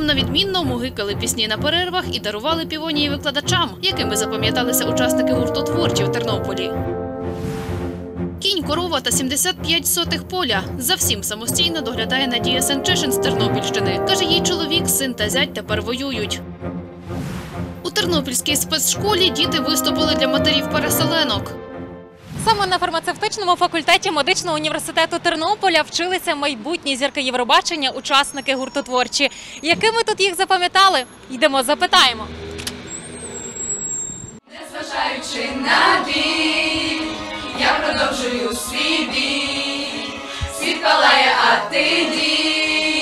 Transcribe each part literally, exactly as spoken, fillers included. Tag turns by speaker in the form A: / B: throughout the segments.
A: Словом, на відмінно мугикали пісні на перервах і дарували півонії викладачам, якими запам'яталися учасники гурту «Творчі» в Тернополі. Кінь, корова та сімдесят п'ять сотих поля. За всім самостійно доглядає Надія Сенчишин з Тернопільщини. Каже, їй чоловік, син та зять тепер воюють. У Тернопільській спецшколі діти виступили для матерів-переселенок.
B: Саме на фармацевтичному факультеті медичного університету Тернополя вчилися майбутні зірки Євробачення, учасники гурту «Творчі». Якими тут їх запам'ятали? Йдемо, запитаємо.
C: Незважаючи на біль, я продовжую свій бій. Світ палає, а ти дій.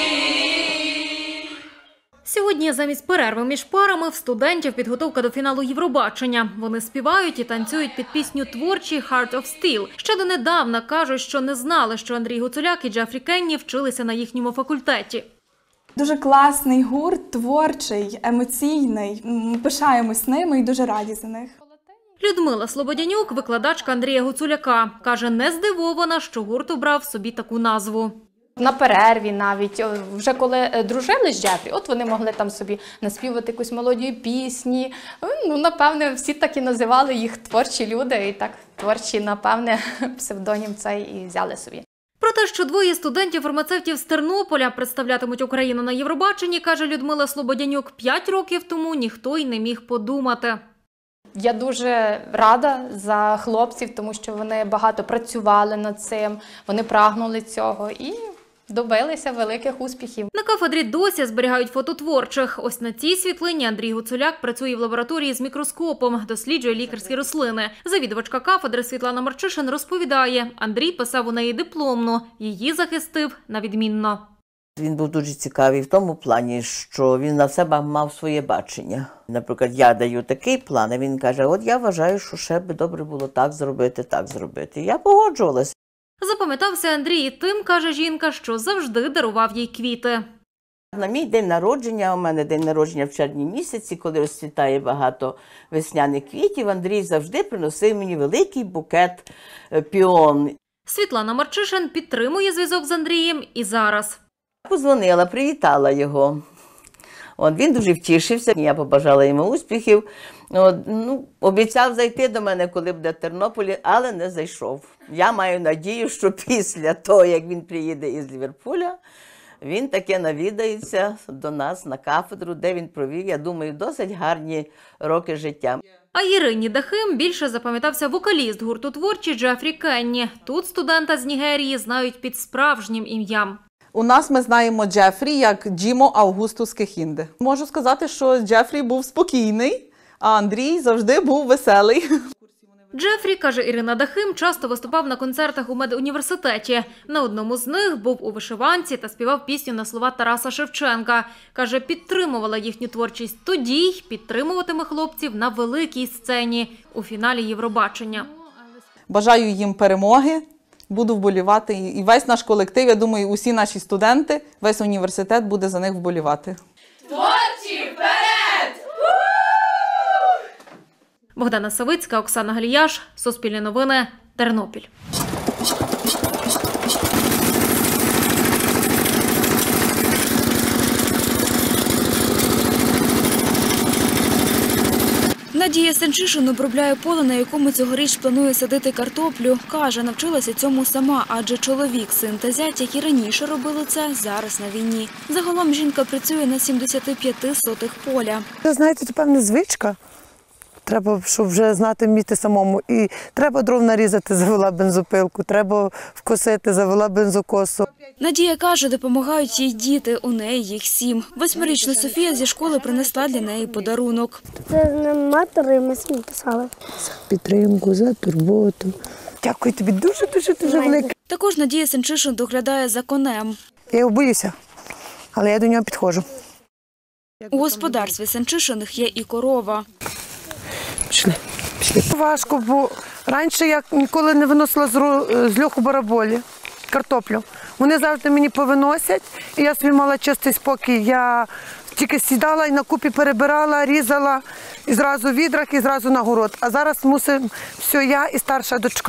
B: Сьогодні замість перерви між парами в студентів підготовка до фіналу Євробачення. Вони співають і танцюють під пісню «Творчі» «Heart of Steel». Ще донедавна кажуть, що не знали, що Андрій Гуцуляк і Джефрі Кенні вчилися на їхньому факультеті.
D: Дуже класний гурт, творчий, емоційний. Ми пишаємось ними і дуже раді за них.
B: Людмила Слободянюк – викладачка Андрія Гуцуляка. Каже, не здивована, що гурт обрав собі таку назву.
E: На перерві навіть, вже коли дружили з Джефрі, от вони могли там собі наспівати якусь мелодію пісні. Ну, напевне, всі так і називали їх творчі люди, і так творчі, напевне, псевдонім цей і взяли собі.
B: Про те, що двоє студентів-фармацевтів з Тернополя представлятимуть Україну на Євробаченні, каже Людмила Слободянюк, п'ять років тому ніхто й не міг подумати.
E: Я дуже рада за хлопців, тому що вони багато працювали над цим, вони прагнули цього і добилися великих успіхів.
B: На кафедрі досі зберігають фото творчих. Ось на цій світлині Андрій Гуцуляк працює в лабораторії з мікроскопом, досліджує лікарські рослини. Завідувачка кафедри Світлана Марчишин розповідає, Андрій писав у неї дипломну, її захистив на відмінно.
F: Він був дуже цікавий в тому плані, що він на себе мав своє бачення. Наприклад, я даю такий план, а він каже, от я вважаю, що ще б добре було так зробити, так зробити. Я погоджувалася.
B: Запам'ятався Андрій і тим, каже жінка, що завжди дарував їй квіти.
F: На мій день народження, у мене день народження в червні місяці, коли розцвітає багато весняних квітів, Андрій завжди приносив мені великий букет піон.
B: Світлана Марчишин підтримує зв'язок з Андрієм і зараз.
F: Позвонила, привітала його. От, він дуже втішився, я побажала йому успіхів. От, ну, обіцяв зайти до мене, коли буде в Тернополі, але не зайшов. Я маю надію, що після того, як він приїде із Ліверпуля, він таки навідається до нас на кафедру, де він провів, я думаю, досить гарні роки життя.
B: А Ірині Дахим більше запам'ятався вокаліст гурту «Творчі» Джефрі Кенні. Тут студента з Нігерії знають під справжнім ім'ям.
G: У нас ми знаємо Джефрі як Джімо Аугустус Кехінде. Можу сказати, що Джефрі був спокійний, а Андрій завжди був веселий.
B: Джефрі, каже Ірина Дахим, часто виступав на концертах у медуніверситеті. На одному з них був у вишиванці та співав пісню на слова Тараса Шевченка. Каже, підтримувала їхню творчість тоді й підтримуватиме хлопців на великій сцені у фіналі Євробачення.
G: Бажаю їм перемоги. Буду вболівати. І весь наш колектив, я думаю, усі наші студенти, весь університет буде за них вболівати.
C: Творчі, вперед!
B: Богдана Савицька, Оксана Галіяш, Суспільне новини, Тернопіль.
H: Надія Сенчишин обробляє поле, на якому цьогоріч планує садити картоплю. Каже, навчилася цьому сама, адже чоловік, син та зять, які раніше робили це, зараз на війні. Загалом жінка працює на сімдесят п'ять сотих поля.
I: Знаєте, це певна звичка. Треба, щоб вже знати вміти самому. І треба дров нарізати, завела бензопилку, треба вкосити, завела бензокосу.
H: Надія каже, допомагають їй діти, у неї їх сім. Восьмирічна Софія зі школи принесла для неї подарунок.
J: Це нам матері, ми самі писали.
I: За підтримку, за турботу. Дякую тобі дуже-дуже дуже велике.
H: Також Надія Сенчишин доглядає за конем.
I: Я його боюся, але я до нього підходжу.
H: У господарстві Сенчишиних є і корова.
I: Пішли, пішли. Важко, бо раніше я ніколи не виносила з льоху бараболі, картоплю. Вони завжди мені повиносять, і я собі мала чистий спокій. Я тільки сідала і на купі перебирала, різала, і зразу в відрах, і зразу на город. А зараз мусимо все я і старша дочка.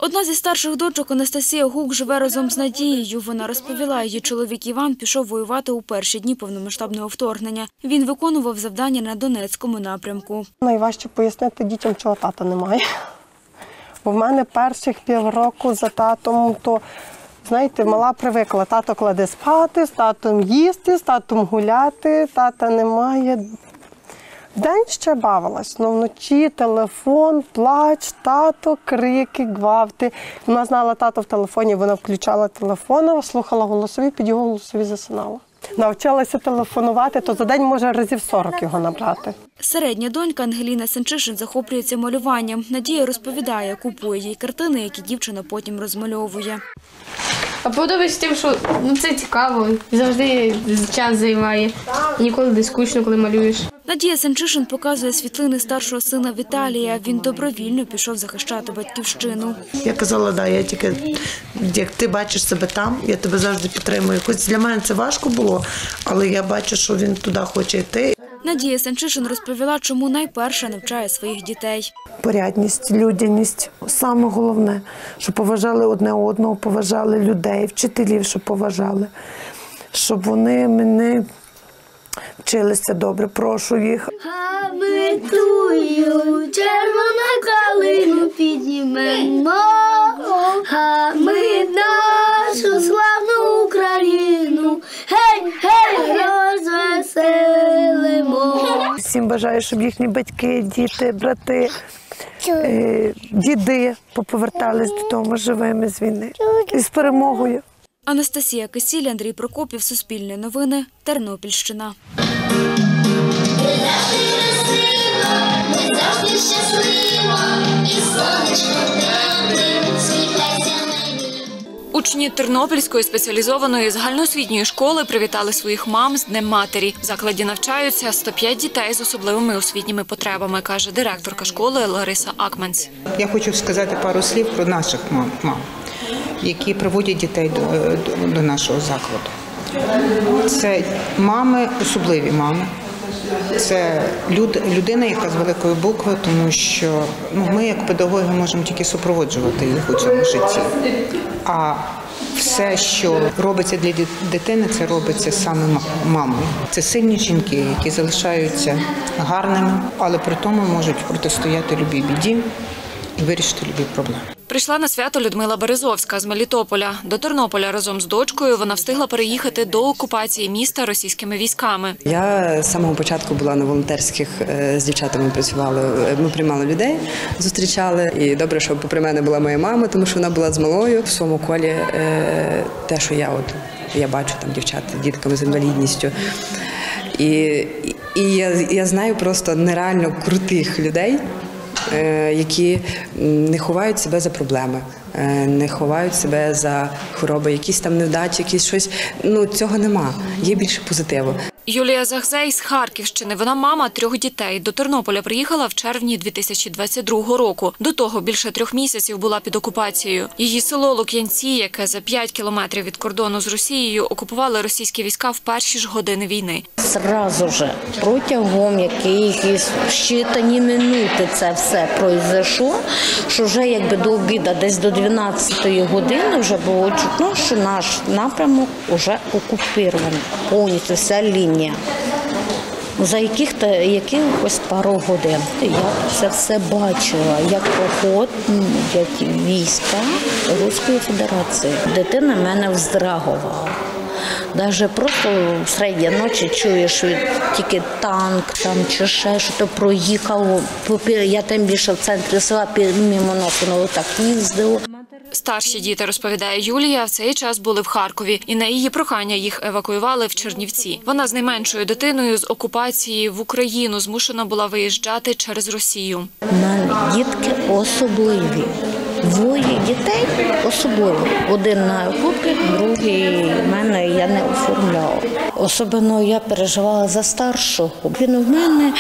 H: Одна зі старших дочок Анастасія Гук живе разом з Надією. Вона розповіла, її чоловік Іван пішов воювати у перші дні повномасштабного вторгнення. Він виконував завдання на Донецькому напрямку.
K: Найважче пояснити дітям, чого тата немає. Бо в мене перших півроку за татом, то, знаєте, мала привикла. Тато кладе спати, з татом їсти, з татом гуляти, тата немає. Вдень ще бавилась, але вночі телефон, плач, тато, крики, гвалти. Вона знала тато в телефоні, вона включала телефон, слухала голосові, під його голосові засинала. Навчилася телефонувати, то за день може разів сорок його набрати.
H: Середня донька Ангеліна Сенчишин захоплюється малюванням. Надія розповідає, купує їй картини, які дівчина потім розмальовує.
L: А подобається тим, що ну, це цікаво, завжди час займає. Ніколи не скучно, коли малюєш.
H: Надія Сенчишин показує світлини старшого сина Віталія. Він добровільно пішов захищати батьківщину.
I: Я казала, да, я тільки, як ти бачиш себе там, я тебе завжди підтримую. Хоч для мене це важко було, але я бачу, що він туди хоче йти.
H: Надія Сенчишин розповіла, чому найперше навчає своїх дітей.
I: Порядність, людяність. Саме головне, щоб поважали одне одного, поважали людей, вчителів, щоб поважали. Щоб вони мене вчилися добре, прошу їх.
J: А ми тую червону калину піднімемо, а ми нашу славну Україну, гей, гей, розвеселимо.
I: Всім бажаю, щоб їхні батьки, діти, брати, е, діди поповертались додому живими з війни і з перемогою.
H: Анастасія Кисіль, Андрій Прокопів, Суспільне новини, Тернопільщина. Учні Тернопільської спеціалізованої загальноосвітньої школи привітали своїх мам з Днем матері. В закладі навчаються сто п'ять дітей з особливими освітніми потребами, каже директорка школи Лариса Акменц.
M: Я хочу сказати пару слів про наших мам, мам які приводять дітей до, до, до нашого закладу. Це мами, особливі мами. Це люд, людина, яка з великої букви, тому що ну, ми, як педагоги, можемо тільки супроводжувати їх у цьому житті. А все, що робиться для дитини, це робиться саме мамою. Це сильні жінки, які залишаються гарними, але при тому можуть протистояти любій біді і вирішити любі проблеми.
H: Прийшла на свято Людмила Березовська з Мелітополя. До Тернополя разом з дочкою вона встигла переїхати до окупації міста російськими військами.
N: Я з самого початку була на волонтерських, з дівчатами працювала, ми приймали людей, зустрічали. І добре, що попри мене була моя мама, тому що вона була з малою. В своєму колі те, що я, от, я бачу там дівчат з дітками з інвалідністю. І, і я, я знаю просто нереально крутих людей, які не ховають себе за проблеми, не ховають себе за хвороби, якісь там невдачі, якісь щось. Ну, цього нема. Є більше позитиву.
H: Юлія Загзей з Харківщини. Вона мама трьох дітей. До Тернополя приїхала в червні дві тисячі двадцять другого року. До того більше трьох місяців була під окупацією. Її село Лук'янці, яке за п'ять кілометрів від кордону з Росією, окупували російські війська в перші ж години війни.
O: Зразу ж, протягом якихось щитані минути це все пройшло, що вже якби до обіду, десь до дванадцятої години вже було чутно, що наш напрямок вже окупований, повністю вся лінія. За яких-то якихось пару годин. Я це все бачила, як поход, як війська Руської Федерації. Дитина мене вздрагувала. Навіть просто в середній ночі чуєш тільки танк там, чи ще, що то проїхало. Я тим більше в центрі села мимо нас воно так їздило.
H: Старші діти, розповідає Юлія, в цей час були в Харкові. І на її прохання їх евакуювали в Чернівці. Вона з найменшою дитиною з окупації в Україну змушена була виїжджати через Росію.
O: У мене дітки особливі. Двоє дітей особливо. Один на групі, другий в мене я не оформляла. Особливо я переживала за старшого. Він у мене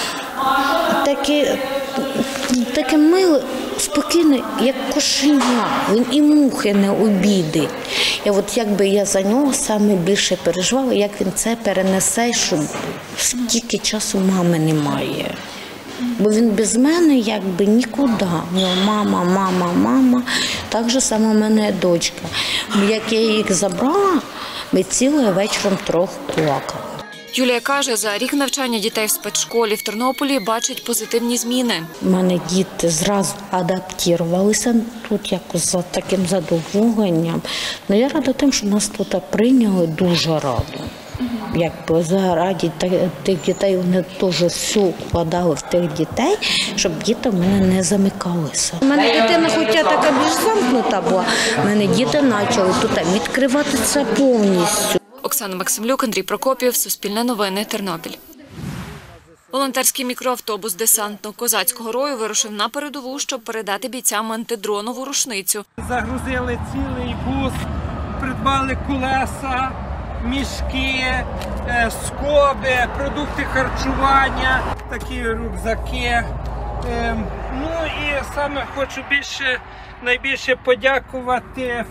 O: такий, такий милий, спокійний, як кошеня. Він і мухи не обідить. І от якби я за нього саме більше переживала, як він це перенесе, що скільки часу мами немає. Бо він без мене якби нікуди. У нього мама, мама, мама. Так же само в мене дочка. Як я їх забрала, ми цілий вечором трьох плакали.
H: Юлія каже, за рік навчання дітей в спецшколі в Тернополі бачить позитивні зміни.
O: У мене діти зразу адаптувалися тут якось за таким задоволенням. Ну, я рада тим, що нас тут прийняли, дуже рада. Якби заради тих дітей вони теж все вкладали в тих дітей, щоб діти в мене не замикалися. У мене дитина хоча така більш замкнута була, у мене діти почали тут відкривати це повністю.
H: Оксана Максимлюк, Андрій Прокопів, Суспільне новини, Тернопіль. Волонтерський мікроавтобус десантно-козацького рою вирушив на передову, щоб передати бійцям антидронову рушницю.
P: Загрузили цілий бус, придбали колеса, мішки, скоби, продукти харчування, такі рюкзаки. Ну і саме хочу більше, найбільше подякувати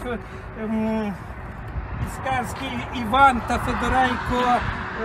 P: Іскарський Іван та Федоренко,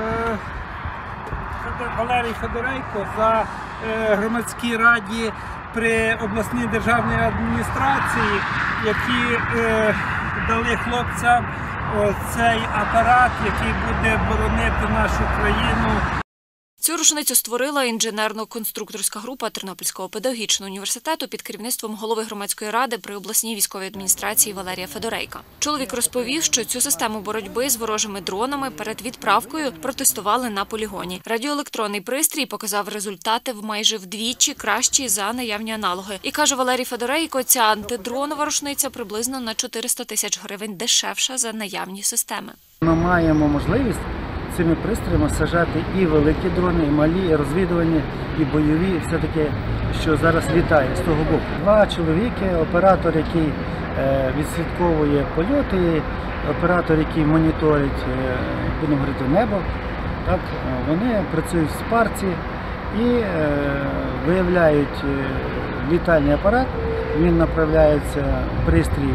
P: Валерій Федоренко за громадській раді при обласній державній адміністрації, які дали хлопцям цей апарат, який буде боронити нашу країну.
H: Цю рушницю створила інженерно-конструкторська група Тернопільського педагогічного університету під керівництвом голови громадської ради при обласній військовій адміністрації Валерія Федорейка. Чоловік розповів, що цю систему боротьби з ворожими дронами перед відправкою протестували на полігоні. Радіоелектронний пристрій показав результати в майже вдвічі кращі за наявні аналоги. І, каже Валерій Федорейко, ця антидронова рушниця приблизно на чотириста тисяч гривень дешевша за наявні системи.
Q: Ми маємо можливість цими пристроями саджати і великі дрони, і малі, і розвідувальні, і бойові, і все таке, що зараз літає з того боку. Два чоловіки, оператор, який відслідковує польоти, оператор, який моніторить, будемо говорити, небо, так, вони працюють в парці і виявляють літальний апарат, він направляється пристрій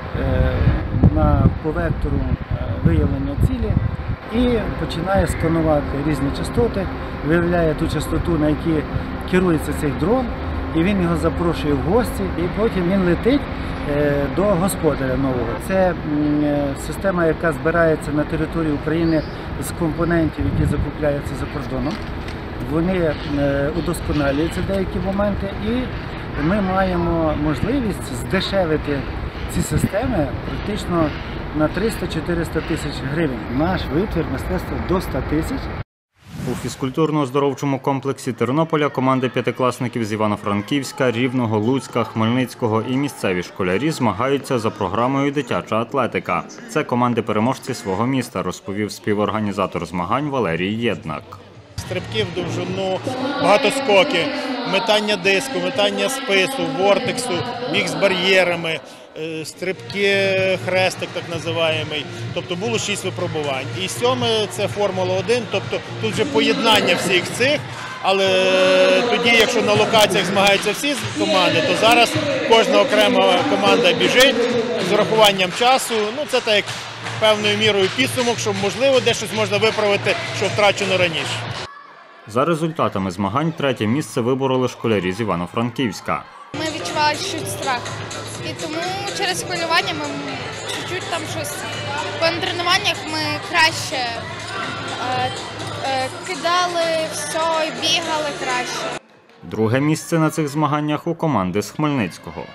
Q: на, по вектору виявлення цілі, і починає сканувати різні частоти, виявляє ту частоту, на якій керується цей дрон, і він його запрошує в гості, і потім він летить до господаря нового. Це система, яка збирається на території України з компонентів, які закупляються за кордоном. Вони удосконалюються деякі моменти, і ми маємо можливість здешевити ці системи практично на триста-чотириста тисяч гривень. Наш витвір мистецтва до ста тисяч.
R: У фізкультурно-оздоровчому комплексі Тернополя команди п'ятикласників з Івано-Франківська, Рівного, Луцька, Хмельницького і місцеві школярі змагаються за програмою «Дитяча атлетика». Це команди-переможці свого міста, розповів співорганізатор змагань Валерій Єднак.
S: Стрибки в довжину, багатоскоки, метання диску, метання спису, вортексу, біг з бар'єрами, стрибки хрестик так називаємий. Тобто було шість випробувань. І сьоме – це Формула один, тобто тут вже поєднання всіх цих, але тоді, якщо на локаціях змагаються всі команди, то зараз кожна окрема команда біжить з урахуванням часу. Ну, це так як певною мірою підсумок, щоб, можливо, де щось можна виправити, що втрачено раніше.
R: За результатами змагань третє місце вибороли школярі з Івано-Франківська.
T: Ми відчували чуть страх. І тому через хвилювання ми чуть-чуть там щось. По тренуваннях ми краще е, е, кидали все і бігали краще.
R: Друге місце на цих змаганнях у команди з Хмельницького.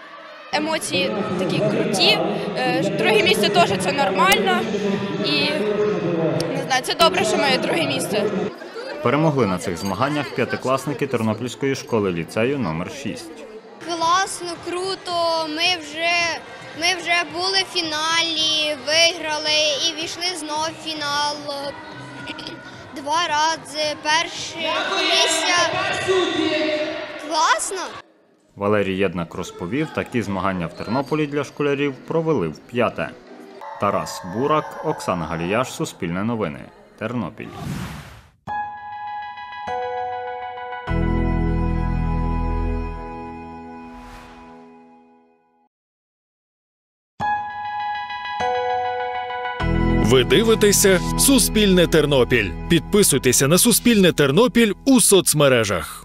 T: Емоції такі круті. Друге місце теж це нормально. І не знаю, це добре, що ми друге місце.
R: Перемогли на цих змаганнях п'ятикласники Тернопільської школи ліцею номер шість.
U: Класно, круто. Ми вже, ми вже були в фіналі, виграли і війшли знову в фінал. Два рази. Перша комісія. Класно.
R: Валерій Єднак розповів, такі змагання в Тернополі для школярів провели вп'яте. Тарас Бурак, Оксана Галіяш, Суспільне новини, Тернопіль.
V: Ви дивитеся «Суспільне Тернопіль». Підписуйтеся на «Суспільне Тернопіль» у соцмережах.